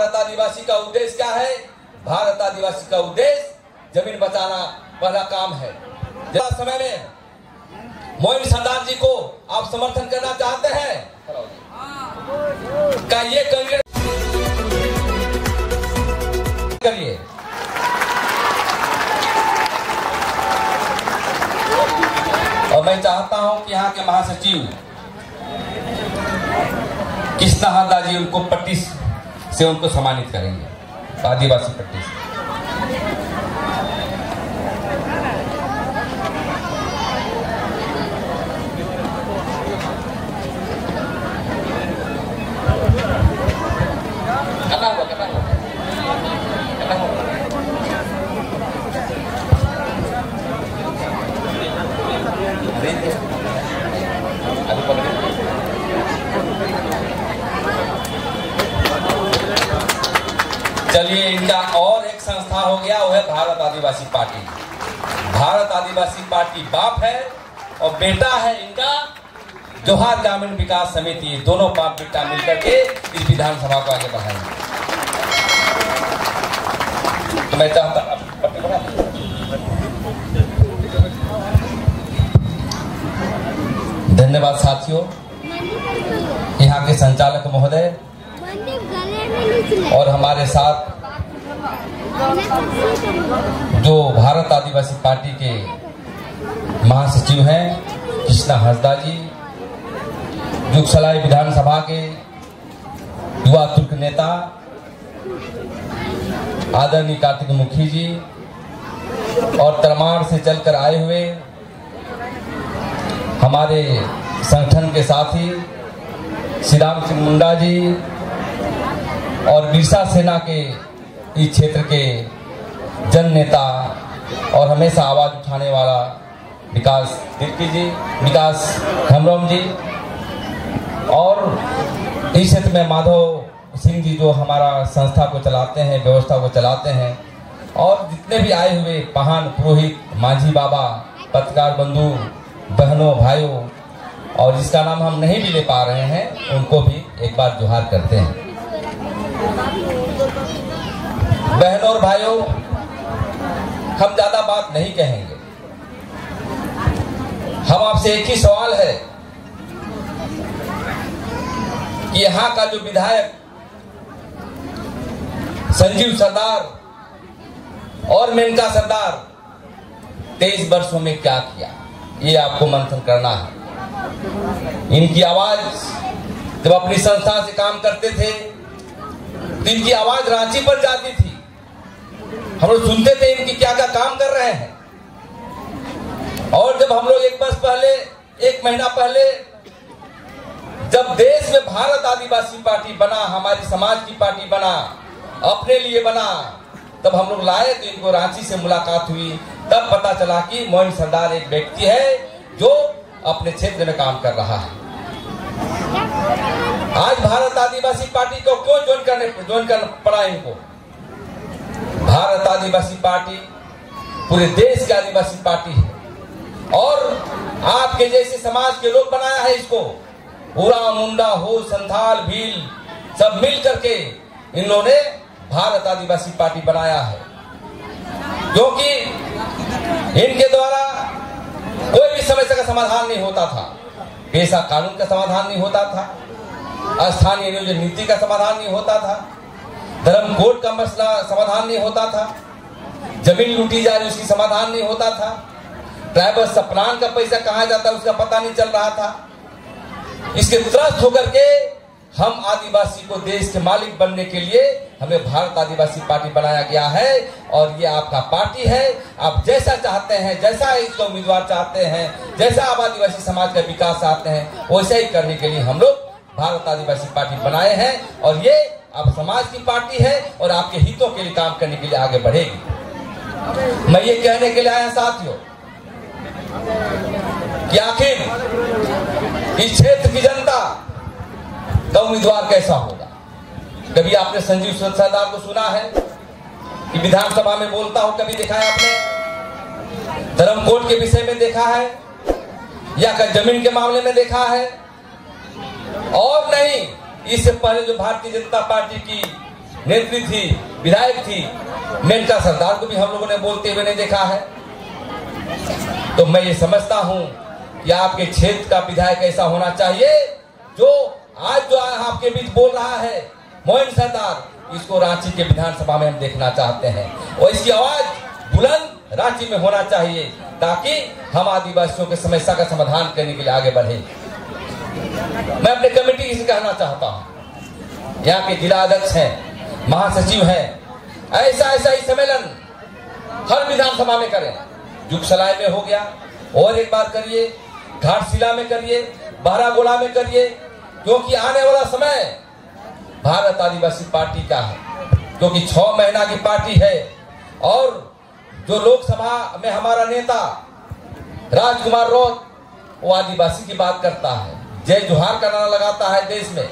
भारत आदिवासी का उद्देश्य क्या है? भारत आदिवासी का उद्देश्य जमीन बचाना पहला काम है। समय में मोइन सरदार जी को आप समर्थन करना चाहते हैं क्या? ये करिए। और मैं चाहता हूं कि यहाँ के महासचिव कृष्णा हरदा जी उनको पट्टी से उनको सम्मानित करेंगे, आदिवासी पट्टी से। चलिए, इनका और एक संस्था हो गया, वो है भारत आदिवासी पार्टी। भारत आदिवासी पार्टी बाप है और बेटा है इनका जोहार ग्रामीण विकास समिति। दोनों बाप बेटा मिलकर के इस विधानसभा को आगे बढ़ाएंगे। तो मैं चाहता धन्यवाद साथियों, यहाँ के संचालक महोदय और हमारे साथ जो भारत आदिवासी पार्टी के महासचिव हैं कृष्णा हरदा जी, जुगसलाई विधानसभा के युवा तुर्क नेता आदरणीय कार्तिक मुखी जी, और तरमार से चलकर आए हुए हमारे संगठन के साथी श्री राम सिंह मुंडा जी, और बिरसा सेना के इस क्षेत्र के जन नेता और हमेशा आवाज उठाने वाला विकास तिर्की जी, विकास हेम्ब्रम जी, और इस क्षेत्र में माधव सिंह जी जो हमारा संस्था को चलाते हैं, व्यवस्था को चलाते हैं, और जितने भी आए हुए पहान पुरोहित, माझी बाबा, पत्रकार बंधु, बहनों, भाइयों, और जिसका नाम हम नहीं भी ले पा रहे हैं उनको भी एक बार जोहार करते हैं। बहनों और भाइयों, हम ज्यादा बात नहीं कहेंगे। हम आपसे एक ही सवाल है कि यहाँ का जो विधायक संजीव सरदार और मेनका सरदार 23 वर्षों में क्या किया, ये आपको मंथन करना है। इनकी आवाज जब अपनी संस्था से काम करते थे तो इनकी आवाज रांची पर जाती थी। हम लोग सुनते थे इनकी क्या क्या काम कर रहे हैं। और जब हम लोग एक महीना पहले जब देश में भारत आदिवासी पार्टी बना, हमारी समाज की पार्टी बना, अपने लिए बना, तब हम लोग लाए तो इनको रांची से मुलाकात हुई। तब पता चला कि मोइन सरदार एक व्यक्ति है जो अपने क्षेत्र में काम कर रहा है। आज भारत आदिवासी पार्टी को क्यों ज्वाइन करना पड़ा इनको? भारत आदिवासी पार्टी पूरे देश की आदिवासी पार्टी है और आपके जैसे समाज के लोग बनाया है इसको। उरा, मुंडा, हो, संथाल, भील सब मिल करके इन लोगों ने भारत आदिवासी पार्टी बनाया है, क्योंकि इनके द्वारा कोई भी समस्या का समाधान नहीं होता था। पेशा कानून का समाधान नहीं होता था, स्थानीय नियोजन नीति का समाधान नहीं होता था, धर्म कोड का मसला समाधान नहीं होता था, जमीन लूटी जा रही उसकी समाधान नहीं होता था, ट्राइबल सप्लान का पैसा कहाँ जाता है उसका पता नहीं चल रहा था। इसके त्रस्त होकर के हम आदिवासी को देश के मालिक बनने के लिए हमें भारत आदिवासी पार्टी बनाया गया है और ये आपका पार्टी है। आप जैसा चाहते हैं, जैसा इसका उम्मीदवार चाहते हैं, जैसा आप आदिवासी समाज का विकास चाहते हैं, वैसा ही करने के लिए हम लोग भारत आदिवासी पार्टी बनाए हैं और ये आप समाज की पार्टी है और आपके हितों के लिए काम करने के लिए आगे बढ़ेगी। मैं ये कहने के लिए आया साथियों कि आखिर इस क्षेत्र की जनता का उम्मीदवार कैसा होगा। कभी आपने संजीव सरदार को सुना है कि विधानसभा में बोलता हो? कभी देखा है आपने? धर्म कोड के विषय में देखा है या जमीन के मामले में देखा है? और नहीं, इससे पहले जो भारतीय जनता पार्टी की नेत्री थी, विधायक थी, मेनका सरदार को भी हम लोगों ने बोलते हुए नहीं देखा है। तो मैं ये समझता हूं कि आपके क्षेत्र का विधायक ऐसा होना चाहिए जो आज जो आपके बीच बोल रहा है मोइन सरदार, इसको रांची के विधानसभा में हम देखना चाहते हैं और इसकी आवाज बुलंद रांची में होना चाहिए ताकि हम आदिवासियों की समस्या का समाधान करने के लिए आगे बढ़े। मैं अपने कमेटी से कहना चाहता हूं, यहाँ के जिला अध्यक्ष हैं, महासचिव हैं, ऐसा ही सम्मेलन हर विधानसभा में करें। जुगसलाई में हो गया, और एक बार करिए, घाटशिला में करिए, बहरागोला में करिए, क्योंकि आने वाला समय भारत आदिवासी पार्टी का है, क्योंकि 6 महीना की पार्टी है। और जो लोकसभा में हमारा नेता राजकुमार रौत, वो आदिवासी की बात करता है, जय जोहार का नारा लगाता है, देश में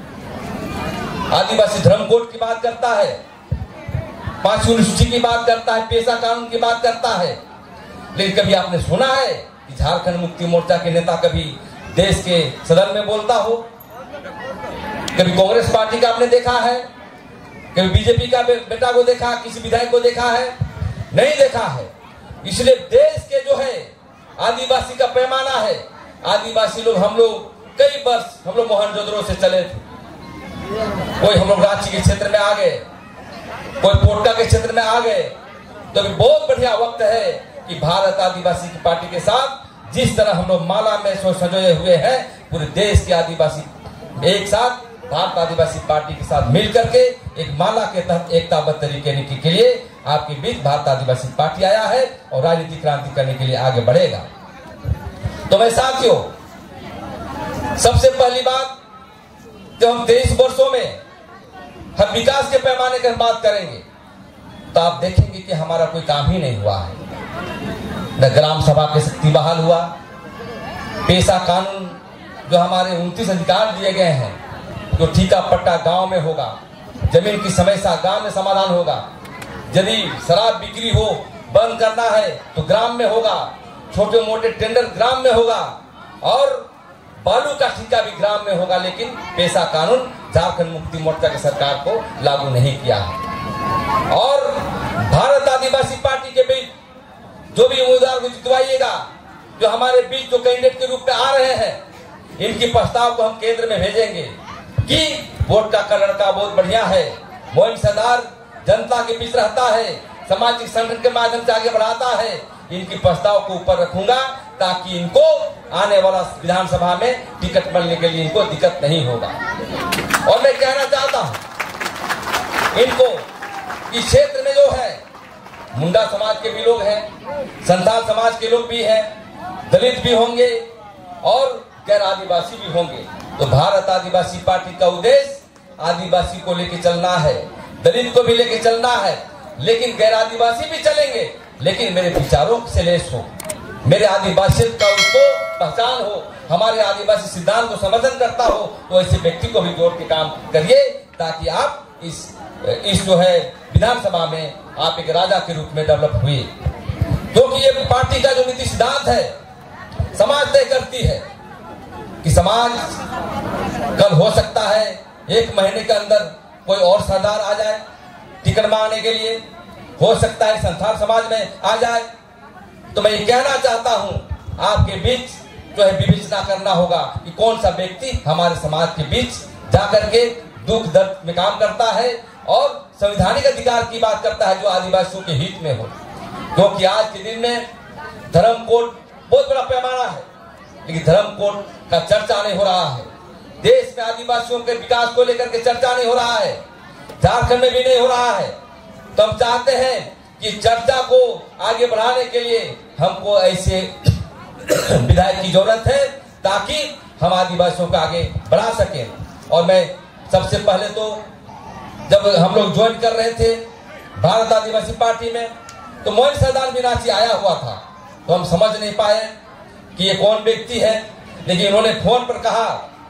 आदिवासी धर्म कोड की बात करता है, 5वीं अनुसूची की बात करता है, पेशा कानून की बात करता है। लेकिन कभी आपने सुना है कि झारखंड मुक्ति मोर्चा के नेता कभी देश के सदन में बोलता हो? कभी कांग्रेस पार्टी का आपने देखा है? कभी बीजेपी का बेटा को देखा, किसी विधायक को देखा है? नहीं देखा है। इसलिए देश के जो है आदिवासी का पैमाना है, आदिवासी लोग, हम लोग कई वर्ष हम लोग मोहनजोदड़ो से चले थे, कोई हम लोग रांची के क्षेत्र में आ गए, कोई पोटका के क्षेत्र में आ गए। तो अभी बहुत बढ़िया वक्त है कि भारत आदिवासी की पार्टी के साथ जिस तरह हम लोग माला में संजोए हुए हैं, पूरे देश के आदिवासी एक साथ भारत आदिवासी पार्टी के साथ मिल करके एक माला के तहत एकताबद्ध तरीके के लिए आपके बीच भारत आदिवासी पार्टी आया है और राजनीतिक क्रांति करने के लिए आगे बढ़ेगा। तो मैं साथियों, सबसे पहली बात, जब हम 23 वर्षों में हम विकास के पैमाने की बात करेंगे तो आप देखेंगे कि हमारा कोई काम ही नहीं हुआ है। न ग्राम सभा की शक्ति बहाल हुआ, पेशा कानून जो हमारे 29 अधिकार दिए गए हैं, जो ठीका पट्टा गांव में होगा, जमीन की समस्या गांव में समाधान होगा, यदि शराब बिक्री हो बंद करना है तो ग्राम में होगा, छोटे मोटे टेंडर ग्राम में होगा और बालू का ठीका भी ग्राम में होगा। लेकिन पेशा कानून झारखंड मुक्ति मोर्चा की सरकार को लागू नहीं किया है। और भारत आदिवासी पार्टी के बीच जो भी उम्मीदवार को जितवाइएगा, जो हमारे बीच जो कैंडिडेट के रूप में आ रहे हैं, इनकी प्रस्ताव को हम केंद्र में भेजेंगे कि वोट का लड़का बहुत बढ़िया है, मोइन सरदार जनता के बीच रहता है, सामाजिक संगठन के माध्यम से आगे बढ़ाता है। इनकी प्रस्ताव को ऊपर रखूंगा ताकि इनको आने वाला विधानसभा में टिकट मिलने के लिए इनको दिक्कत नहीं होगा। और मैं कहना चाहता हूं इनको इस क्षेत्र में जो है मुंडा समाज के भी लोग हैं, संथाल समाज के लोग भी हैं, दलित भी होंगे और गैर आदिवासी भी होंगे। तो भारत आदिवासी पार्टी का उद्देश्य आदिवासी को लेके चलना है, दलित को भी लेके चलना है, लेकिन गैर आदिवासी भी चलेंगे, लेकिन मेरे विचारों से लेस हो, मेरे आदिवासी का उसको पहचान हो, हमारे आदिवासी सिद्धांत को समर्थन करता हो, तो ऐसे व्यक्ति को भी जोड़ के काम करिए ताकि आप इस जो है विधानसभा में आप एक राजा के रूप में डेवलप हुए। क्योंकि ये पार्टी का जो नीति सिद्धांत है, समाज तय करती है कि समाज कल हो सकता है 1 महीने के अंदर कोई और सरदार आ जाए टिकट मांगने के लिए, हो सकता है संथाल समाज में आ जाए। तो मैं ये कहना चाहता हूं आपके बीच जो है विवेचना करना होगा कि कौन सा व्यक्ति हमारे समाज के बीच जाकर के दुख दर्द में काम करता है और संवैधानिक अधिकार की बात करता है जो आदिवासियों के हित में हो। क्योंकि आज के दिन में धर्म कोड बहुत बड़ा पैमाना है, लेकिन धर्म कोड का चर्चा नहीं हो रहा है। देश में आदिवासियों के विकास को लेकर के चर्चा नहीं हो रहा है, झारखंड में भी नहीं हो रहा है। तो हम चाहते हैं कि चर्चा को आगे बढ़ाने के लिए हमको ऐसे विधायक की जरूरत है ताकि हम आदिवासियों को आगे बढ़ा सकें। और मैं सबसे पहले तो जब हम लोग ज्वाइन कर रहे थे भारत आदिवासी पार्टी में, तो मोइन सरदार भी रांची आया हुआ था, तो हम समझ नहीं पाए कि ये कौन व्यक्ति है, लेकिन इन्होंने फोन पर कहा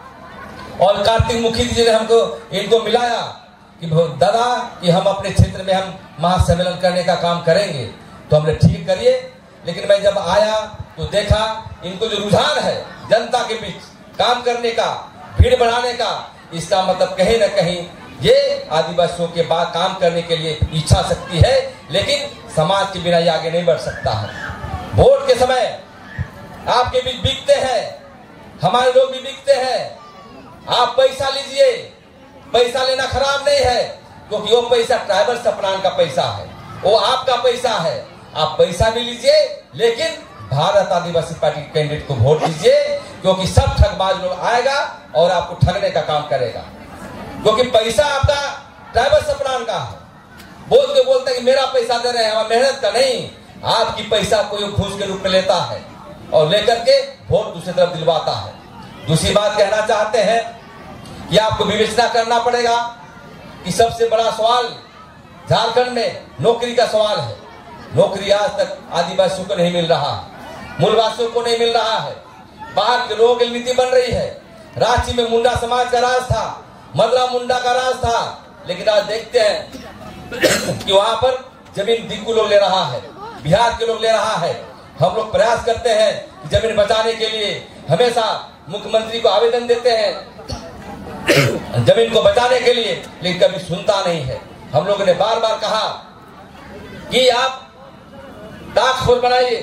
और कार्तिक मुखी जी ने हमको इनको मिलाया कि दादा कि हम अपने क्षेत्र में हम महासम्मेलन करने का काम करेंगे। तो हमने ठीक करिए, लेकिन मैं जब आया तो देखा इनको जो रुझान है जनता के बीच काम करने का, भीड़ बढ़ाने का, इसका मतलब कहीं न कहीं ये आदिवासियों के बाद काम करने के लिए इच्छा शक्ति है, लेकिन समाज के बिना ये आगे नहीं बढ़ सकता है। वोट के समय आपके बीच बिकते हैं, हमारे लोग भी बिकते हैं। आप पैसा लीजिए, पैसा लेना खराब नहीं है, क्योंकि वो पैसा ट्राइबल सपनान का पैसा है, वो आपका पैसा है। आप पैसा भी लीजिए, लेकिन भारत आदिवासी पार्टी के कैंडिडेट को वोट दीजिए, क्योंकि सब ठगबाज लोग आएगा और आपको ठगने का काम करेगा। क्योंकि पैसा आपका ट्राइबल सपनान का है, बोलते कि मेरा पैसा दे रहे हैं, हमारा मेहनत का नहीं। आपकी पैसा कोई घूस के रूप में लेता है और लेकर के वोट दूसरी तरफ दिलवाता है। दूसरी बात कहना चाहते हैं कि आपको विवेचना करना पड़ेगा कि सबसे बड़ा सवाल झारखंड में नौकरी का सवाल है। नौकरी आज तक आदिवासियों को नहीं मिल रहा है, मूलवासियों को नहीं मिल रहा है। बाहर के लोगों की नीति बन रही है। रांची में मुंडा समाज का राज था, मदरा मुंडा का राज था, लेकिन आज देखते हैं कि वहां पर जमीन दिक्कू लोग ले रहा है, बिहार के लोग ले रहा है। हम लोग प्रयास करते हैं कि जमीन बचाने के लिए, हमेशा मुख्यमंत्री को आवेदन देते हैं जमीन को बचाने के लिए, लेकिन कभी सुनता नहीं है। हम लोगों ने बार बार कहा कि आप टास्क फोर्स बनाइए,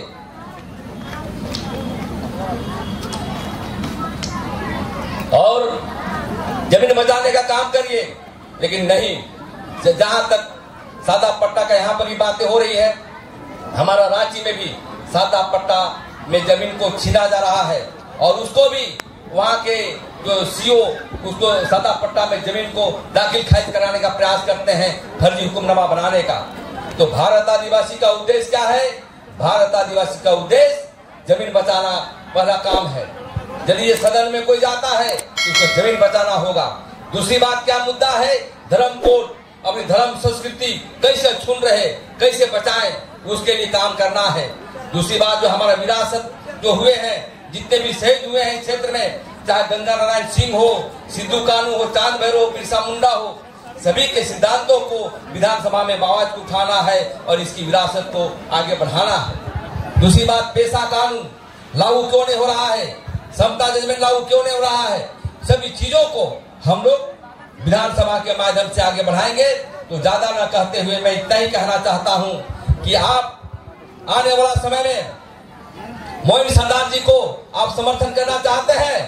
और जमीन बचाने का काम करिए, लेकिन नहीं। जहां तक सादा पट्टा का यहाँ पर भी बातें हो रही है, हमारा रांची में भी सादा पट्टा में जमीन को छीना जा रहा है, और उसको भी वहां के जो सीओ उसको सादा पट्टा में जमीन को दाखिल खारिज कराने का प्रयास करते हैं, फर्जी हुक्मनामा बनाने का। तो भारत आदिवासी का उद्देश्य क्या है? भारत आदिवासी का उद्देश्य जमीन बचाना पहला काम है। यदि ये सदन में कोई जाता है तो उसको जमीन बचाना होगा। दूसरी बात क्या मुद्दा है? धर्म कोड, अपनी धर्म संस्कृति कैसे छून रहे, कैसे बचाएं, उसके लिए काम करना है। दूसरी बात, जो हमारा विरासत जो हुए हैं, जितने भी शहीद हुए हैं क्षेत्र में, चाहे गंगा नारायण सिंह हो, सिद्धू कानू हो, चांद भैरव, बिरसा मुंडा हो, सभी के सिद्धांतों को विधानसभा में आवाज उठाना है और इसकी विरासत को आगे बढ़ाना है। दूसरी बात, पेशा कानून लागू क्यों नहीं हो रहा है, समता जजमेंट लागू क्यों नहीं हो रहा है, सभी चीजों को हम लोग विधानसभा के माध्यम से आगे बढ़ाएंगे। तो ज्यादा न कहते हुए मैं इतना ही कहना चाहता हूं कि आप आने वाला समय में मोइन सरदार जी को आप समर्थन करना चाहते हैं,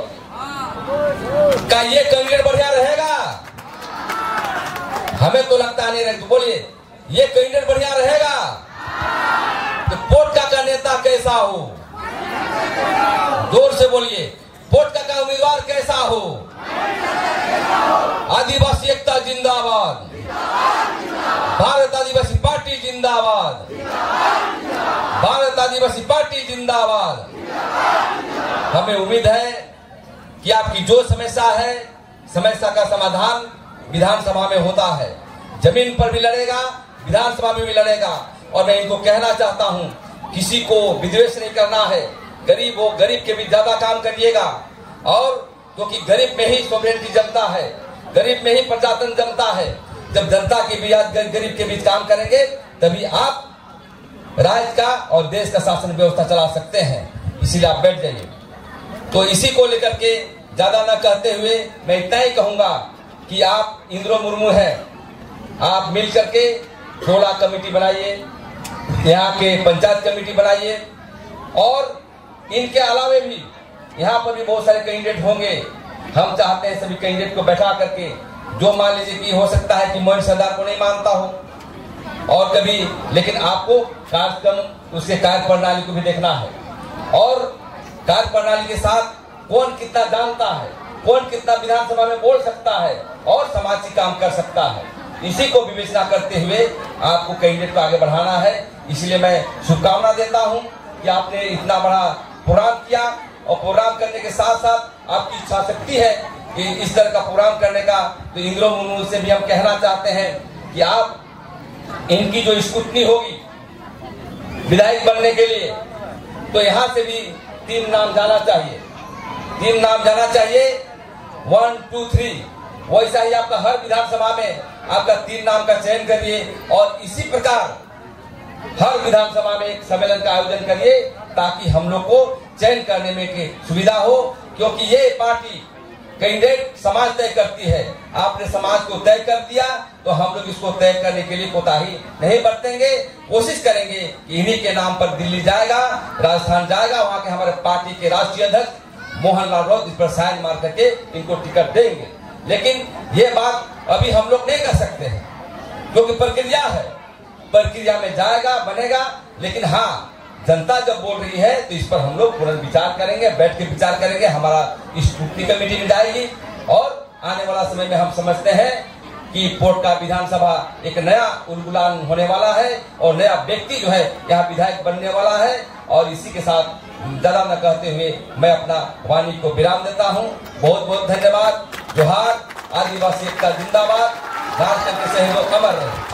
क्या ये कैंडिडेट बढ़िया रहेगा? हमें तो लगता नहीं रहे, तो बोलिए ये कैंडिडेट बढ़िया रहेगा? तो पोटका का नेता कैसा हो? जोर से बोलिए, पोटका का उम्मीदवार कैसा हो? आदिवासी एकता जिंदाबाद, भारत आदिवासी पार्टी जिंदाबाद, भारत आदिवासी पार्टी जिंदाबाद। हमें उम्मीद है कि आपकी जो समस्या है, समस्या का समाधान विधानसभा में होता है। जमीन पर भी लड़ेगा, विधानसभा में भी लड़ेगा। और मैं इनको कहना चाहता हूं, किसी को विद्वेष नहीं करना है। गरीब हो, गरीब के भी ज्यादा काम करिएगा, और क्योंकि गरीब में ही सॉवरेनिटी जमता है, गरीब में ही प्रजातंत्र जमता है। जब जनता के बीच, गरीब के बीच काम करेंगे, तभी आप राज्य का और देश का शासन व्यवस्था चला सकते हैं। इसीलिए आप बैठ जाइए। तो इसी को लेकर के ज्यादा न कहते हुए मैं इतना ही कहूंगा कि आप इंद्रो मुर्मू हैं, आप मिल करके टोला कमेटी बनाइए, यहाँ के पंचायत कमेटी बनाइए, और इनके अलावे भी यहाँ पर भी बहुत सारे कैंडिडेट होंगे। हम चाहते हैं सभी कैंडिडेट को बैठा करके, जो मान लीजिए कि हो सकता है कि मोइन सरदार को नहीं मानता हो और कभी, लेकिन आपको कार्यक्रम उसके कार्य प्रणाली को भी देखना है, और कार्य प्रणाली के साथ कौन कितना जानता है, कौन कितना विधानसभा में बोल सकता है और समाजी काम कर सकता है, इसी को विवेचना करते हुए आपको कैंडिडेट को आगे बढ़ाना है। इसलिए मैं शुभकामना देता हूं कि आपने इतना बड़ा प्रोग्राम किया, और प्रोग्राम करने के साथ साथ आपकी इच्छा शक्ति है कि इस तरह का प्रोग्राम करने का। तो इंद्रो मुर्मू से भी हम कहना चाहते हैं कि आप इनकी जो स्क्रूटनी होगी विधायक बनने के लिए, तो यहाँ से भी 3 नाम जाना चाहिए, 3 नाम जाना चाहिए, 1, 2, 3। वैसा ही आपका हर विधानसभा में आपका 3 नाम का चयन करिए, और इसी प्रकार हर विधानसभा में एक सम्मेलन का आयोजन करिए, ताकि हम लोग को चयन करने में की सुविधा हो। क्योंकि ये पार्टी कैंडिडेट समाज तय करती है। आपने समाज को तय कर दिया तो हम लोग इसको तय करने के लिए कोताही नहीं बरतेंगे। कोशिश करेंगे कि इन्हीं के नाम पर दिल्ली जाएगा, राजस्थान जाएगा, वहां के हमारे पार्टी के राष्ट्रीय अध्यक्ष मोहनलाल राउत इस पर साइन मार करके इनको टिकट देंगे। लेकिन ये बात अभी हम लोग नहीं कर सकते हैं क्योंकि प्रक्रिया है, प्रक्रिया में जाएगा, बनेगा। लेकिन हाँ, जनता जब बोल रही है तो इस पर हम लोग पुनर्विचार करेंगे, बैठ के विचार करेंगे। हमारा स्क्रूटनी कमेटी में जाएगी और आने वाला समय में हम समझते हैं कि पोटका विधानसभा एक नया उलगुलान होने वाला है और नया व्यक्ति जो है यहाँ विधायक बनने वाला है। और इसी के साथ ज्यादा न कहते हुए मैं अपना वाणी को विराम देता हूँ। बहुत बहुत धन्यवाद। जोहार। आदिवासी एकता जिंदाबाद। राजतंत्र के सहयोग अमर रहे।